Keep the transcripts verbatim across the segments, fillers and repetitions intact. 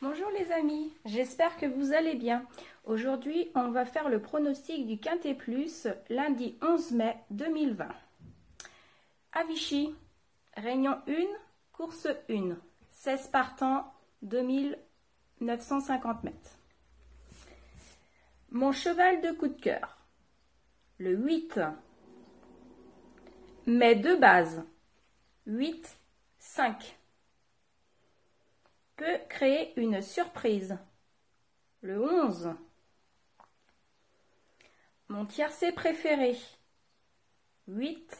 Bonjour les amis, j'espère que vous allez bien. Aujourd'hui, on va faire le pronostic du Quintet Plus, lundi onze mai deux mille vingt. À Vichy, Réunion un, course un, seize partants, deux mille neuf cent cinquante mètres. Mon cheval de coup de cœur, le huit, mais de base, huit, cinq. Peut créer une surprise. Le onze. Mon tiercé préféré. huit,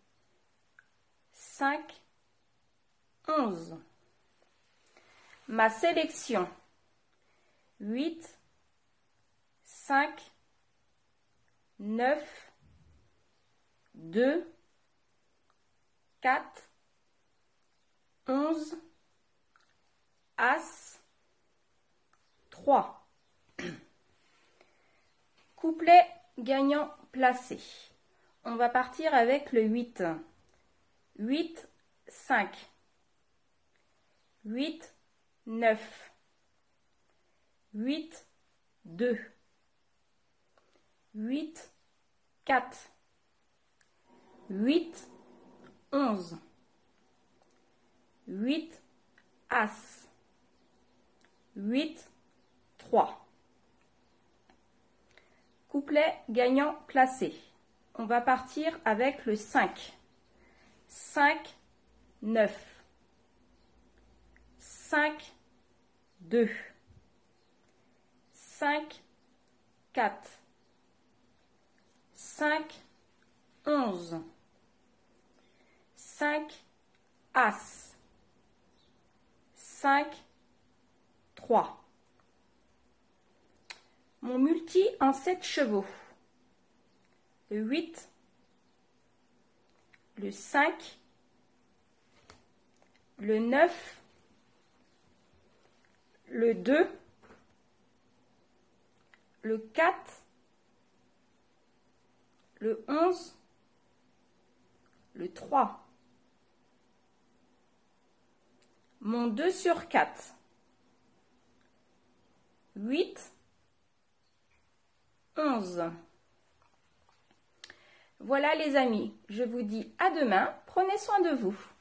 cinq, onze. Ma sélection. huit, cinq, neuf, deux, quatre, onze, As, trois. Couplet gagnant placé. On va partir avec le huit. huit, cinq. huit, neuf. huit, deux. huit, quatre. huit, onze. huit, As. huit, trois. Couplet gagnant placé. On va partir avec le cinq. cinq, neuf. cinq, deux. cinq, quatre. cinq, onze. cinq, As. cinq, trois. Mon multi en sept chevaux. Le huit, le cinq, le neuf, le deux, le quatre, le onze, le trois. Mon deux sur quatre. huit, onze. Voilà les amis, je vous dis à demain, prenez soin de vous.